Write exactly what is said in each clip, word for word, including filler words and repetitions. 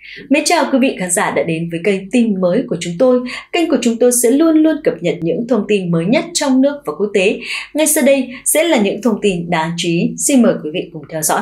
Mến chào quý vị khán giả đã đến với kênh tin mới của chúng tôi. Kênh của chúng tôi sẽ luôn luôn cập nhật những thông tin mới nhất trong nước và quốc tế. Ngay sau đây sẽ là những thông tin đáng chú ý. Xin mời quý vị cùng theo dõi.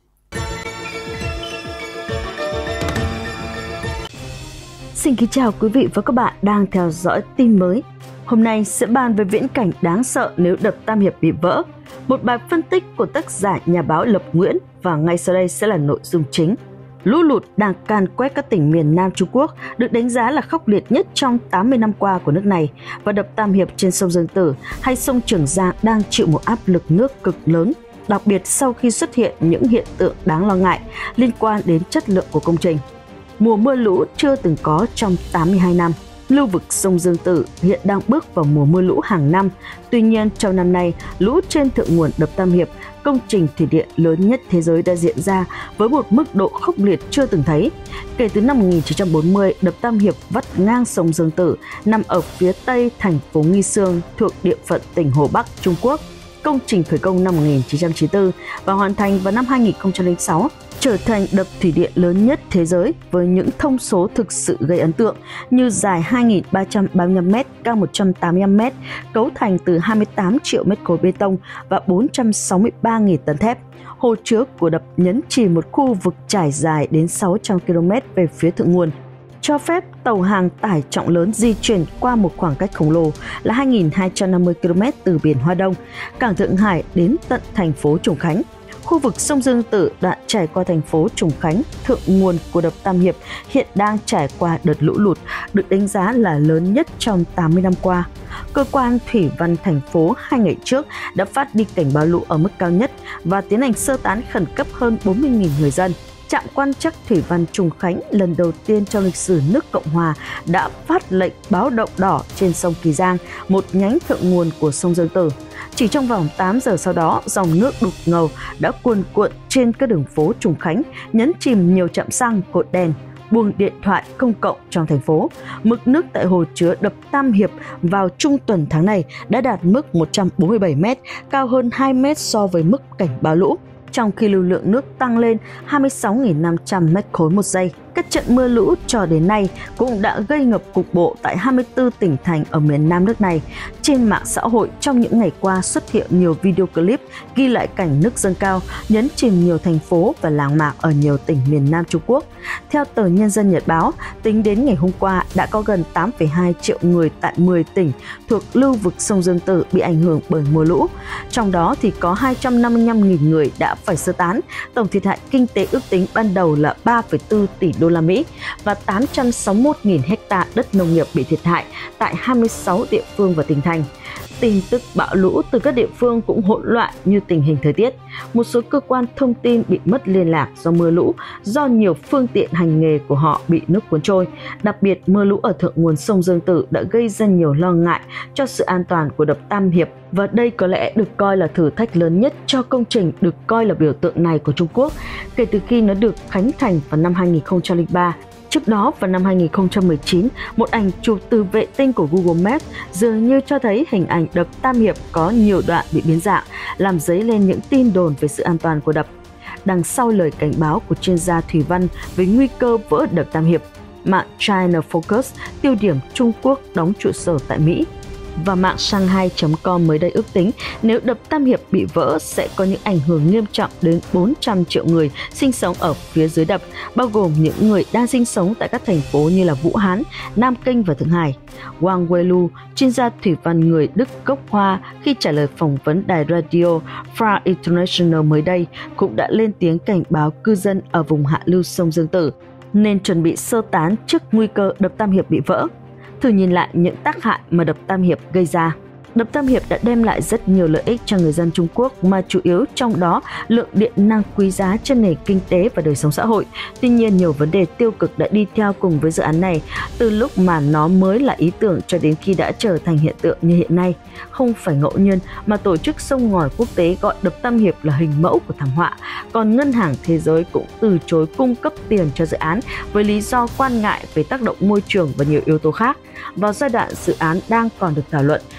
Xin kính chào quý vị và các bạn đang theo dõi tin mới. Hôm nay sẽ bàn về viễn cảnh đáng sợ nếu đập Tam Hiệp bị vỡ. Một bài phân tích của tác giả nhà báo Lập Nguyễn và ngay sau đây sẽ là nội dung chính. Lũ lụt đang can quét các tỉnh miền Nam Trung Quốc được đánh giá là khốc liệt nhất trong tám mươi năm qua của nước này, và đập Tam Hiệp trên sông Dương Tử hay sông Trường Giang đang chịu một áp lực nước cực lớn, đặc biệt sau khi xuất hiện những hiện tượng đáng lo ngại liên quan đến chất lượng của công trình. Mùa mưa lũ chưa từng có trong tám mươi hai năm. Lưu vực sông Dương Tử hiện đang bước vào mùa mưa lũ hàng năm. Tuy nhiên, trong năm nay, lũ trên thượng nguồn đập Tam Hiệp, công trình thủy điện lớn nhất thế giới, đã diễn ra với một mức độ khốc liệt chưa từng thấy. Kể từ năm một nghìn chín trăm bốn mươi, đập Tam Hiệp vắt ngang sông Dương Tử, nằm ở phía tây thành phố Nghi Sương thuộc địa phận tỉnh Hồ Bắc, Trung Quốc. Công trình khởi công năm một nghìn chín trăm chín mươi tư và hoàn thành vào năm hai nghìn không trăm lẻ sáu, trở thành đập thủy điện lớn nhất thế giới với những thông số thực sự gây ấn tượng như dài hai nghìn ba trăm ba mươi lăm mét, cao một trăm tám mươi lăm mét, cấu thành từ hai mươi tám triệu mét khối bê tông và bốn trăm sáu mươi ba nghìn tấn thép. Hồ chứa của đập nhấn chìm một khu vực trải dài đến sáu trăm ki lô mét về phía thượng nguồn, cho phép tàu hàng tải trọng lớn di chuyển qua một khoảng cách khổng lồ là hai nghìn hai trăm năm mươi ki lô mét từ biển Hoa Đông, cảng Thượng Hải đến tận thành phố Trùng Khánh. Khu vực sông Dương Tử đoạn trải qua thành phố Trùng Khánh, thượng nguồn của đập Tam Hiệp, hiện đang trải qua đợt lũ lụt được đánh giá là lớn nhất trong tám mươi năm qua. Cơ quan thủy văn thành phố hai ngày trước đã phát đi cảnh báo lũ ở mức cao nhất và tiến hành sơ tán khẩn cấp hơn bốn mươi nghìn người dân. Trạm quan trắc thủy văn Trùng Khánh lần đầu tiên trong lịch sử nước Cộng Hòa đã phát lệnh báo động đỏ trên sông Kỳ Giang, một nhánh thượng nguồn của sông Dương Tử. Chỉ trong vòng tám giờ sau đó, dòng nước đục ngầu đã cuồn cuộn trên các đường phố Trùng Khánh, nhấn chìm nhiều trạm xăng, cột đèn, buồng điện thoại công cộng trong thành phố. Mực nước tại hồ chứa đập Tam Hiệp vào trung tuần tháng này đã đạt mức một trăm bốn mươi bảy mét, cao hơn hai mét so với mức cảnh báo lũ, trong khi lưu lượng nước tăng lên hai mươi sáu nghìn năm trăm mét khối một giây. Các trận mưa lũ cho đến nay cũng đã gây ngập cục bộ tại hai mươi tư tỉnh thành ở miền Nam nước này. Trên mạng xã hội trong những ngày qua xuất hiện nhiều video clip ghi lại cảnh nước dâng cao, nhấn chìm nhiều thành phố và làng mạc ở nhiều tỉnh miền Nam Trung Quốc. Theo tờ Nhân dân Nhật báo, tính đến ngày hôm qua đã có gần tám phẩy hai triệu người tại mười tỉnh thuộc lưu vực sông Dương Tử bị ảnh hưởng bởi mưa lũ. Trong đó thì có hai trăm năm mươi lăm nghìn người đã phải sơ tán. Tổng thiệt hại kinh tế ước tính ban đầu là ba phẩy bốn tỷ đô la Mỹ và tám trăm sáu mươi mốt nghìn hecta đất nông nghiệp bị thiệt hại tại hai mươi sáu địa phương và tỉnh thành. Tin tức bão lũ từ các địa phương cũng hỗn loạn như tình hình thời tiết. Một số cơ quan thông tin bị mất liên lạc do mưa lũ, do nhiều phương tiện hành nghề của họ bị nước cuốn trôi. Đặc biệt, mưa lũ ở thượng nguồn sông Dương Tử đã gây ra nhiều lo ngại cho sự an toàn của đập Tam Hiệp, và đây có lẽ được coi là thử thách lớn nhất cho công trình được coi là biểu tượng này của Trung Quốc kể từ khi nó được khánh thành vào năm hai nghìn không trăm lẻ ba. Trước đó, vào năm hai nghìn không trăm mười chín, một ảnh chụp từ vệ tinh của Google Maps dường như cho thấy hình ảnh đập Tam Hiệp có nhiều đoạn bị biến dạng, làm dấy lên những tin đồn về sự an toàn của đập. Đằng sau lời cảnh báo của chuyên gia thủy văn về nguy cơ vỡ đập Tam Hiệp, mạng China Focus, tiêu điểm Trung Quốc đóng trụ sở tại Mỹ, và mạng Shanghai chấm com mới đây ước tính nếu đập Tam Hiệp bị vỡ sẽ có những ảnh hưởng nghiêm trọng đến bốn trăm triệu người sinh sống ở phía dưới đập, bao gồm những người đang sinh sống tại các thành phố như là Vũ Hán, Nam Kinh và Thượng Hải. Wang Weilu, chuyên gia thủy văn người Đức gốc Hoa, khi trả lời phỏng vấn đài radio Far International mới đây, cũng đã lên tiếng cảnh báo cư dân ở vùng hạ lưu sông Dương Tử nên chuẩn bị sơ tán trước nguy cơ đập Tam Hiệp bị vỡ. Thử nhìn lại những tác hại mà đập Tam Hiệp gây ra. Đập Tam Hiệp đã đem lại rất nhiều lợi ích cho người dân Trung Quốc, mà chủ yếu trong đó lượng điện năng quý giá cho nền kinh tế và đời sống xã hội. Tuy nhiên, nhiều vấn đề tiêu cực đã đi theo cùng với dự án này, từ lúc mà nó mới là ý tưởng cho đến khi đã trở thành hiện tượng như hiện nay. Không phải ngẫu nhiên mà Tổ chức Sông Ngòi Quốc tế gọi đập Tam Hiệp là hình mẫu của thảm họa, còn Ngân hàng Thế giới cũng từ chối cung cấp tiền cho dự án với lý do quan ngại về tác động môi trường và nhiều yếu tố khác. Vào giai đoạn dự án đang còn được thảo luận, nhiều kỹ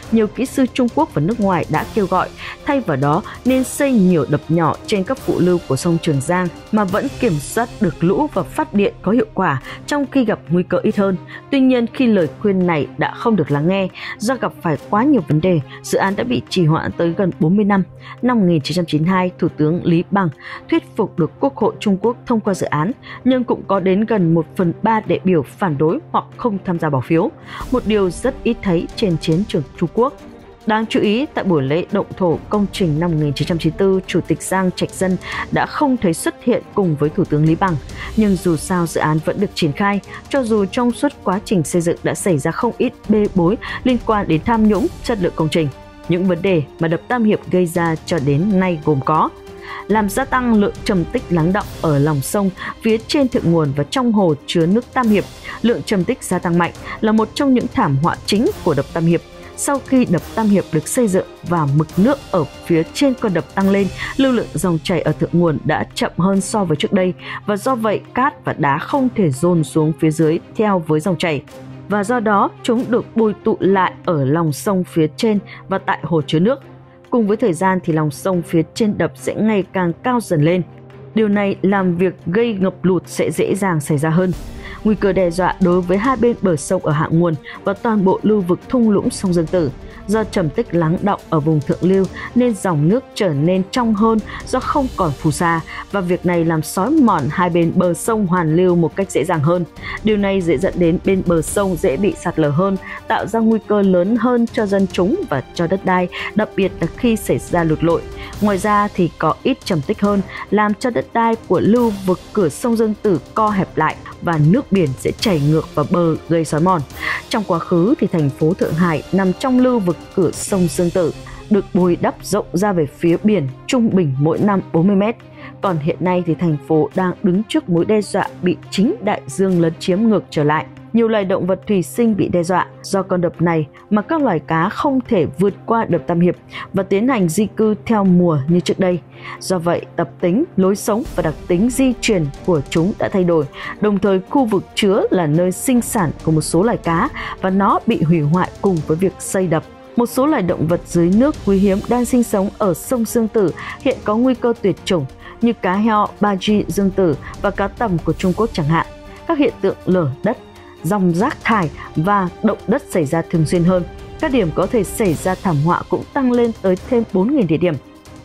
kỹ sư Trung Quốc và nước ngoài đã kêu gọi thay vào đó nên xây nhiều đập nhỏ trên các phụ lưu của sông Trường Giang mà vẫn kiểm soát được lũ và phát điện có hiệu quả trong khi gặp nguy cơ ít hơn. Tuy nhiên, khi lời khuyên này đã không được lắng nghe do gặp phải quá nhiều vấn đề, dự án đã bị trì hoãn tới gần bốn mươi năm. Năm một nghìn chín trăm chín mươi hai, Thủ tướng Lý Bằng thuyết phục được Quốc hội Trung Quốc thông qua dự án, nhưng cũng có đến gần một phần ba đại biểu phản đối hoặc không tham gia bỏ phiếu, một điều rất ít thấy trên chiến trường Trung Quốc. Đáng chú ý, tại buổi lễ động thổ công trình năm một nghìn chín trăm chín mươi tư, Chủ tịch Giang Trạch Dân đã không thấy xuất hiện cùng với Thủ tướng Lý Bằng. Nhưng dù sao dự án vẫn được triển khai, cho dù trong suốt quá trình xây dựng đã xảy ra không ít bê bối liên quan đến tham nhũng, chất lượng công trình. Những vấn đề mà đập Tam Hiệp gây ra cho đến nay gồm có: làm gia tăng lượng trầm tích lắng đọng ở lòng sông phía trên thượng nguồn và trong hồ chứa nước Tam Hiệp. Lượng trầm tích gia tăng mạnh là một trong những thảm họa chính của đập Tam Hiệp. Sau khi đập Tam Hiệp được xây dựng và mực nước ở phía trên con đập tăng lên, lưu lượng dòng chảy ở thượng nguồn đã chậm hơn so với trước đây, và do vậy cát và đá không thể dồn xuống phía dưới theo với dòng chảy, và do đó chúng được bồi tụ lại ở lòng sông phía trên và tại hồ chứa nước. Cùng với thời gian thì lòng sông phía trên đập sẽ ngày càng cao dần lên. Điều này làm việc gây ngập lụt sẽ dễ dàng xảy ra hơn. Nguy cơ đe dọa đối với hai bên bờ sông ở hạ nguồn và toàn bộ lưu vực thung lũng sông Dương Tử. Do trầm tích lắng đọng ở vùng thượng lưu nên dòng nước trở nên trong hơn do không còn phù sa, và việc này làm xói mòn hai bên bờ sông hoàn lưu một cách dễ dàng hơn. Điều này dễ dẫn đến bên bờ sông dễ bị sạt lở hơn, tạo ra nguy cơ lớn hơn cho dân chúng và cho đất đai, đặc biệt là khi xảy ra lụt lội. Ngoài ra thì có ít trầm tích hơn, làm cho đất đai của lưu vực cửa sông Dương Tử co hẹp lại và nước biển sẽ chảy ngược vào bờ gây xói mòn. Trong quá khứ thì thành phố Thượng Hải nằm trong lưu vực cửa sông Dương Tử, được bồi đắp rộng ra về phía biển trung bình mỗi năm bốn mươi mét. Còn hiện nay thì thành phố đang đứng trước mối đe dọa bị chính đại dương lấn chiếm ngược trở lại. Nhiều loài động vật thủy sinh bị đe dọa do con đập này mà các loài cá không thể vượt qua đập Tam Hiệp và tiến hành di cư theo mùa như trước đây. Do vậy, tập tính, lối sống và đặc tính di truyền của chúng đã thay đổi. Đồng thời, khu vực chứa là nơi sinh sản của một số loài cá và nó bị hủy hoại cùng với việc xây đập. Một số loài động vật dưới nước quý hiếm đang sinh sống ở sông Dương Tử hiện có nguy cơ tuyệt chủng như cá heo Baji Dương Tử và cá tầm của Trung Quốc chẳng hạn. Các hiện tượng lở đất, dòng rác thải và động đất xảy ra thường xuyên hơn. Các điểm có thể xảy ra thảm họa cũng tăng lên tới thêm bốn nghìn địa điểm.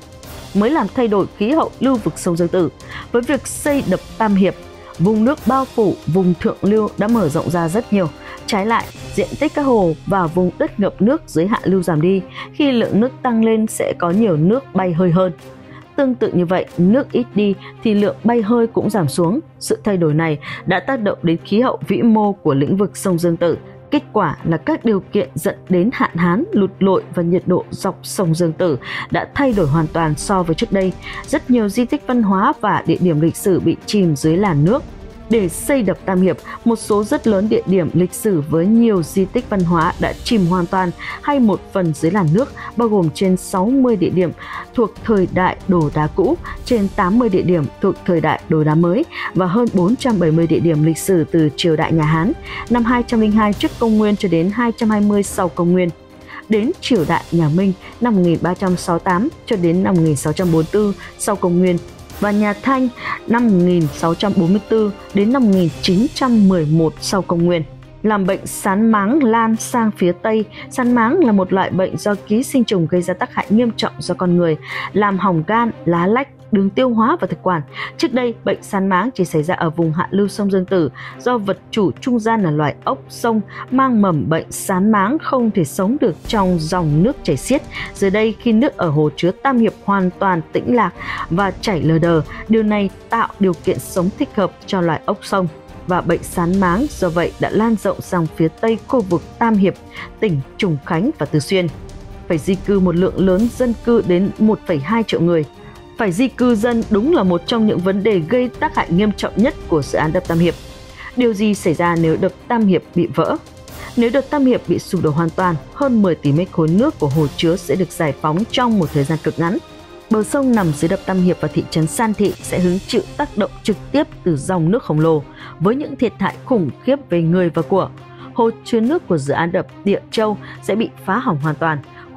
Mới làm thay đổi khí hậu lưu vực sông Dương Tử, với việc xây đập Tam Hiệp, vùng nước bao phủ vùng thượng lưu đã mở rộng ra rất nhiều. Trái lại, diện tích các hồ và vùng đất ngập nước dưới hạ lưu giảm đi. Khi lượng nước tăng lên sẽ có nhiều nước bay hơi hơn. Tương tự như vậy, nước ít đi thì lượng bay hơi cũng giảm xuống. Sự thay đổi này đã tác động đến khí hậu vĩ mô của lĩnh vực sông Dương Tử. Kết quả là các điều kiện dẫn đến hạn hán, lụt lội và nhiệt độ dọc sông Dương Tử đã thay đổi hoàn toàn so với trước đây. Rất nhiều di tích văn hóa và địa điểm lịch sử bị chìm dưới làn nước. Để xây đập Tam Hiệp, một số rất lớn địa điểm lịch sử với nhiều di tích văn hóa đã chìm hoàn toàn hay một phần dưới làn nước, bao gồm trên sáu mươi địa điểm thuộc thời đại đồ đá cũ, trên tám mươi địa điểm thuộc thời đại đồ đá mới và hơn bốn trăm bảy mươi địa điểm lịch sử từ triều đại nhà Hán, năm hai trăm lẻ hai trước công nguyên cho đến hai trăm hai mươi sau công nguyên. Đến triều đại nhà Minh năm một nghìn ba trăm sáu mươi tám cho đến năm một nghìn sáu trăm bốn mươi tư sau công nguyên, và nhà Thanh năm một nghìn sáu trăm bốn mươi tư đến năm một nghìn chín trăm mười một sau công nguyên. Làm bệnh sán máng lan sang phía Tây. Sán máng là một loại bệnh do ký sinh trùng gây ra tác hại nghiêm trọng do con người, làm hỏng gan, lá lách, đường tiêu hóa và thực quản. Trước đây, bệnh sán máng chỉ xảy ra ở vùng hạ lưu sông Dương Tử do vật chủ trung gian là loài ốc sông mang mầm bệnh sán máng không thể sống được trong dòng nước chảy xiết. Giờ đây, khi nước ở hồ chứa Tam Hiệp hoàn toàn tĩnh lạc và chảy lờ đờ, điều này tạo điều kiện sống thích hợp cho loài ốc sông. Và bệnh sán máng do vậy đã lan rộng sang phía tây khu vực Tam Hiệp, tỉnh Trùng Khánh và Từ Xuyên. Phải di cư một lượng lớn dân cư đến một phẩy hai triệu người. Phải di cư dân đúng là một trong những vấn đề gây tác hại nghiêm trọng nhất của dự án đập Tam Hiệp. Điều gì xảy ra nếu đập Tam Hiệp bị vỡ? Nếu đập Tam Hiệp bị sụp đổ hoàn toàn, hơn mười tỷ mét khối nước của hồ chứa sẽ được giải phóng trong một thời gian cực ngắn. Bờ sông nằm dưới đập Tam Hiệp và thị trấn San Thị sẽ hứng chịu tác động trực tiếp từ dòng nước khổng lồ với những thiệt hại khủng khiếp về người và của. Hồ chứa nước của dự án đập Địa Châu sẽ bị phá hỏng hoàn toàn.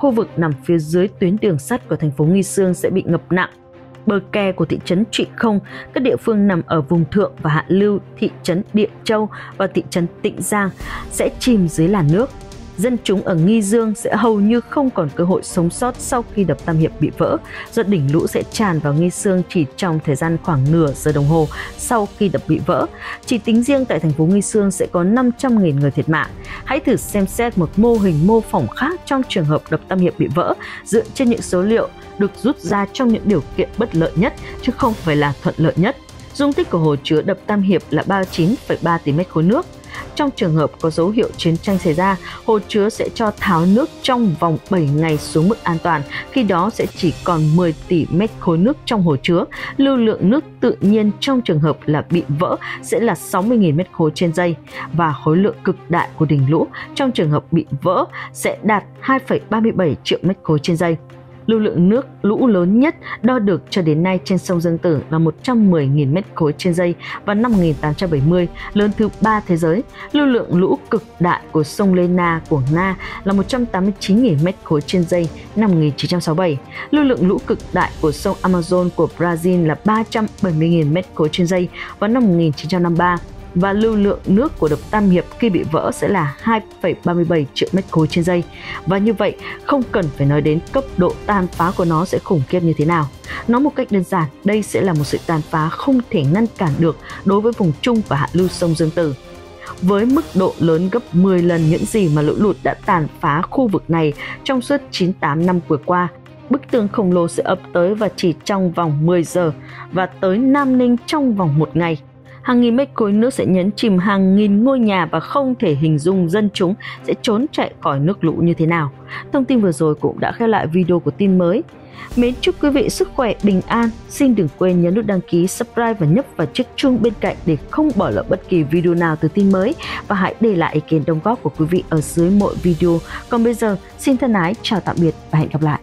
khu vực nằm phía dưới tuyến đường sắt của thành phố Nghi Sương sẽ bị ngập nặng. Bờ kè của thị trấn Trụy Không, các địa phương nằm ở vùng thượng và hạ lưu thị trấn Địa Châu và thị trấn Tịnh Giang sẽ chìm dưới làn nước. Dân chúng ở Nghi Dương sẽ hầu như không còn cơ hội sống sót sau khi đập Tam Hiệp bị vỡ, do đỉnh lũ sẽ tràn vào Nghi Sương chỉ trong thời gian khoảng nửa giờ đồng hồ sau khi đập bị vỡ. Chỉ tính riêng tại thành phố Nghi Sương sẽ có năm trăm nghìn người thiệt mạng. Hãy thử xem xét một mô hình mô phỏng khác trong trường hợp đập Tam Hiệp bị vỡ, dựa trên những số liệu được rút ra trong những điều kiện bất lợi nhất chứ không phải là thuận lợi nhất. Dung tích của hồ chứa đập Tam Hiệp là ba mươi chín phẩy ba tỷ mét khối nước. Trong trường hợp có dấu hiệu chiến tranh xảy ra, hồ chứa sẽ cho tháo nước trong vòng bảy ngày xuống mức an toàn, khi đó sẽ chỉ còn mười tỷ mét khối nước trong hồ chứa. Lưu lượng nước tự nhiên trong trường hợp là bị vỡ sẽ là sáu mươi nghìn mét khối trên giây và khối lượng cực đại của đỉnh lũ trong trường hợp bị vỡ sẽ đạt hai phẩy ba mươi bảy triệu mét khối trên giây. Lưu lượng nước lũ lớn nhất đo được cho đến nay trên sông Dương Tử là một trăm mười nghìn mét khối trên giây và năm một nghìn tám trăm bảy mươi, lớn thứ ba thế giới. Lưu lượng lũ cực đại của sông Lena của Nga là một trăm tám mươi chín nghìn mét khối trên giây năm một nghìn chín trăm sáu mươi bảy. Lưu lượng lũ cực đại của sông Amazon của Brazil là ba trăm bảy mươi nghìn mét khối trên giây vào năm một nghìn chín trăm năm mươi ba. Và lưu lượng nước của đập Tam Hiệp khi bị vỡ sẽ là hai phẩy ba mươi bảy triệu mét khối trên giây. Và như vậy, không cần phải nói đến cấp độ tàn phá của nó sẽ khủng khiếp như thế nào. Nói một cách đơn giản, đây sẽ là một sự tàn phá không thể ngăn cản được đối với vùng trung và hạ lưu sông Dương Tử. Với mức độ lớn gấp mười lần những gì mà lũ lụt đã tàn phá khu vực này trong suốt chín mươi tám năm vừa qua, bức tường khổng lồ sẽ ập tới và chỉ trong vòng mười giờ và tới Nam Ninh trong vòng một ngày. Hàng nghìn mét khối nước sẽ nhấn chìm hàng nghìn ngôi nhà và không thể hình dung dân chúng sẽ trốn chạy khỏi nước lũ như thế nào. Thông tin vừa rồi cũng đã khép lại video của tin mới. Mến chúc quý vị sức khỏe, bình an. Xin đừng quên nhấn nút đăng ký, subscribe và nhấp vào chiếc chuông bên cạnh để không bỏ lỡ bất kỳ video nào từ tin mới. Và hãy để lại ý kiến đóng góp của quý vị ở dưới mỗi video. Còn bây giờ, xin thân ái, chào tạm biệt và hẹn gặp lại.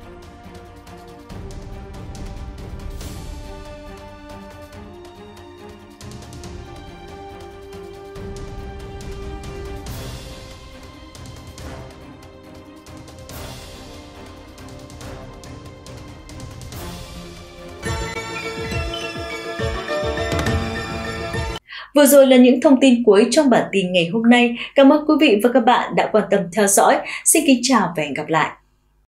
Vừa rồi là những thông tin cuối trong bản tin ngày hôm nay. Cảm ơn quý vị và các bạn đã quan tâm theo dõi. Xin kính chào và hẹn gặp lại.